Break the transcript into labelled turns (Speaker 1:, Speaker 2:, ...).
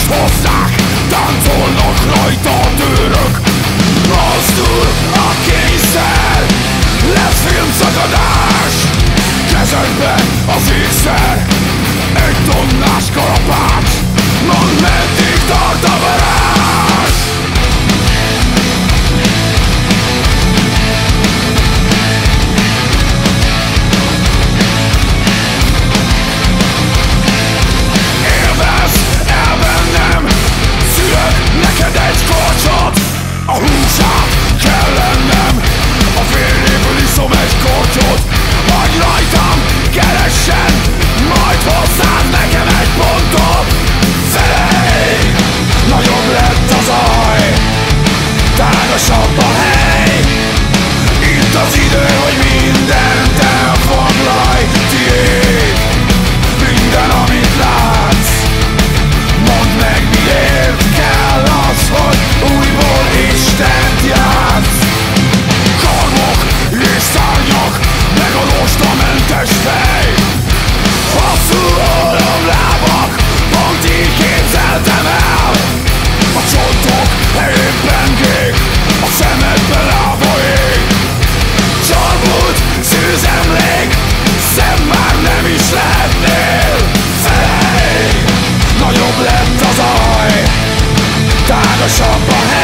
Speaker 1: Mást hozzák, táncolnak rajta a tőrök. Mozdul a kényszer, lesz filmszakadás. Kezedben az ékszer, egy tonnás kalapács. Mondd, meddig tart a varázs. Élvezd el bennem, szülök neked egy kortyot. A húsát kell lennem, a vér nélkül iszom egy kortyot. Hagyj rajtam, keressen, majd hozzád nekem egy pontot. Felej, nagyobb lett a zaj, tágasabb a hely. Itt az idő, hogy mindent elfoglalj. Tiéd minden, amit látsz. Mondd meg, miért kell az, hogy újból Istent játsz. Karmok és szárnyak, meg a rostamentes fej. Hosszú ólomlábak, pont így képzeltem el. A csontok helyén pengék, a szemedbe lába ég. Csalbult szűzemlék, szem már nem is lehetnél. Felej, nagyobb lett a zaj, tágasabb a hely.